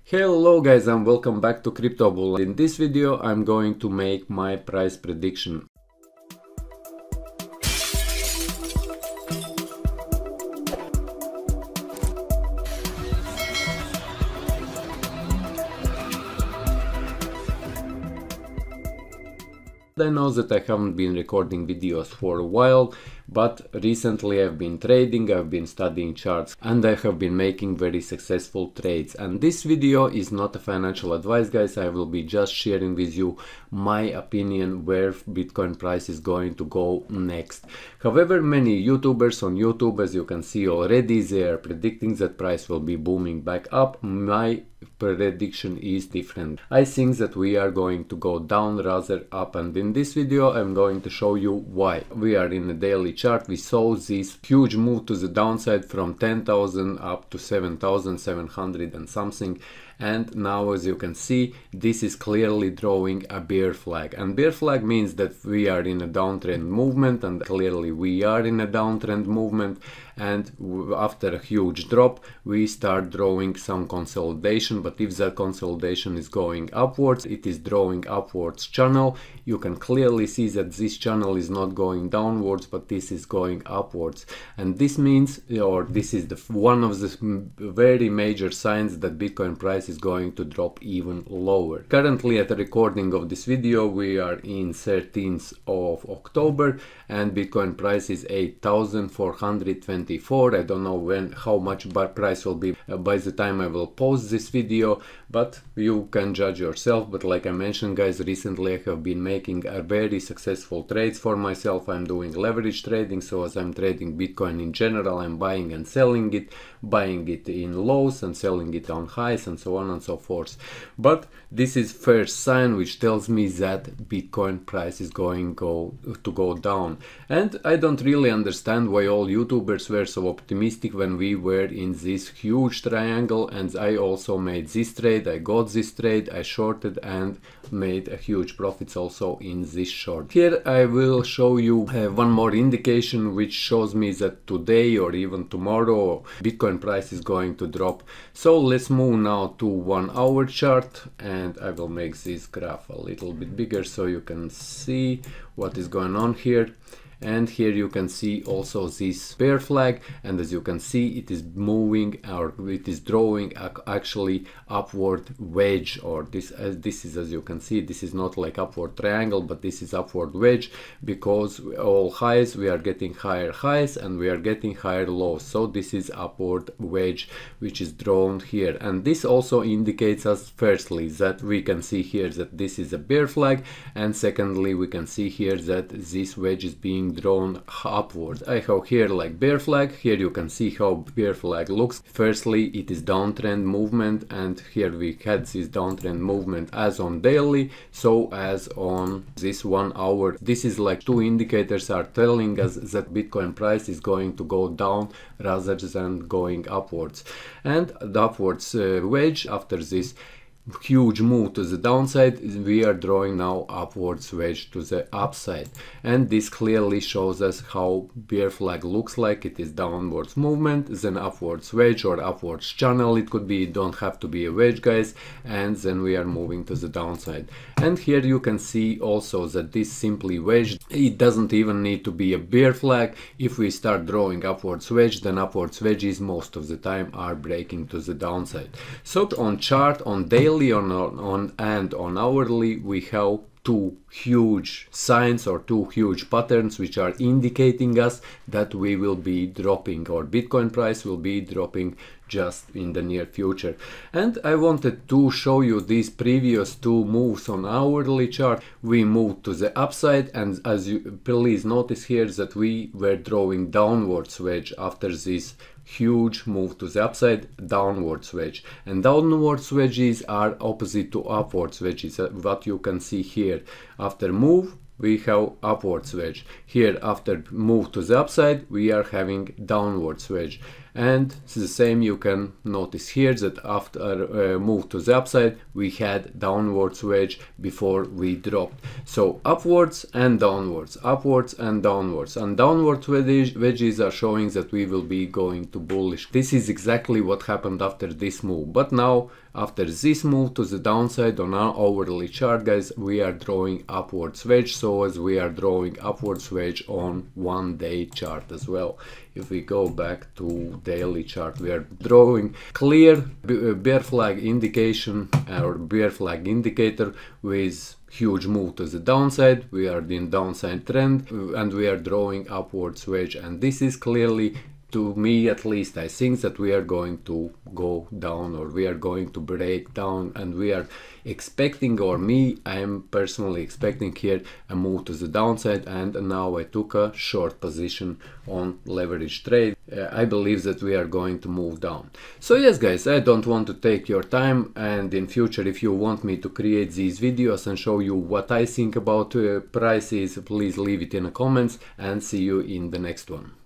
Hello guys and welcome back to Crypto Bull. In this video I'm going to make my price prediction. I know that I haven't been recording videos for a while, but recently I've been trading, I've been studying charts, and I have been making very successful trades. And this video is not a financial advice, guys. I will be just sharing with you my opinion where Bitcoin price is going to go next. However, many YouTubers on YouTube, as you can see already, they are predicting that price will be booming back up. My prediction is different. I think that we are going to go down rather up, and in this video I'm going to show you why. We are in a daily chart. We saw this huge move to the downside from 10,000 up to 7,700 and something, and now as you can see this is clearly drawing a bear flag, and bear flag means that we are in a downtrend movement, and clearly we are in a downtrend movement. And after a huge drop we start drawing some consolidation, but if the consolidation is going upwards, it is drawing upwards channel. You can clearly see that this channel is not going downwards, but this is going upwards, and this means, or this is one of the very major signs that Bitcoin price is going to drop even lower. Currently at the recording of this video we are in 13th of October and Bitcoin price is 8,424. I don't know how much price will be by the time I will post this video, but you can judge yourself. But like I mentioned, guys, recently I have been making a very successful trades for myself. I'm doing leverage trading, so as I'm trading Bitcoin in general, I'm buying and selling it, buying it in lows and selling it on highs and so on and so forth. But this is first sign which tells me that Bitcoin price is going to go down. And I don't really understand why all YouTubers were so optimistic when we were in this huge triangle, and I also made this trade. I got this trade, I shorted and made a huge profits also in this short. Here I will show you one more indication which shows me that today or even tomorrow Bitcoin price is going to drop. So let's move now to 1 hour chart, and I will make this graph a little bit bigger so you can see what is going on here. And here you can see also this bear flag, and as you can see it is moving, or it is drawing actually upward wedge, or this is, as you can see, this is not like upward triangle, but this is upward wedge, because all highs we are getting higher highs and we are getting higher lows. So this is upward wedge which is drawn here, and this also indicates us firstly that we can see here that this is a bear flag, and secondly we can see here that this wedge is being drawn upwards. I have here like bear flag. Here you can see how bear flag looks. Firstly it is downtrend movement, and here we had this downtrend movement as on daily, so as on this 1 hour. This is like two indicators are telling us that Bitcoin price is going to go down rather than going upwards. And the upwards wedge after this huge move to the downside, we are drawing now upwards wedge to the upside, and this clearly shows us how bear flag looks like. It is downwards movement, then upwards wedge or upwards channel. It could be, don't have to be a wedge, guys, and then we are moving to the downside. And here you can see also that this simply wedge, it doesn't even need to be a bear flag. If we start drawing upwards wedge, then upwards wedges most of the time are breaking to the downside. So on chart, on daily, and on hourly, we have two huge signs or two huge patterns which are indicating us that we will be dropping, or Bitcoin price will be dropping just in the near future. And I wanted to show you these previous two moves on hourly chart. We moved to the upside, and as you please notice here that we were drawing downwards wedge after this huge move to the upside, downwards wedge, and downwards wedges are opposite to upwards wedges, what you can see here. After move we have upwards wedge. Here after move to the upside we are having downwards wedge. and it's the same. You can notice here that after move to the upside we had downwards wedge before we dropped. So upwards and downwards, upwards and downwards, and downward wedges are showing that we will be going to bullish. This is exactly what happened after this move. But now after this move to the downside on our hourly chart, guys, we are drawing upwards wedge, so as we are drawing upwards wedge on 1 day chart as well. If we go back to daily chart, we are drawing clear bear flag indication or bear flag indicator with huge move to the downside. We are in downside trend and we are drawing upwards wedge, and this is clearly, to me at least, I think that we are going to go down, or we are going to break down, and we are expecting, or me, I am personally expecting here a move to the downside. And now I took a short position on leverage trade. I believe that we are going to move down. So yes, guys, I don't want to take your time, and in future if you want me to create these videos and show you what I think about prices, please leave it in the comments, and see you in the next one.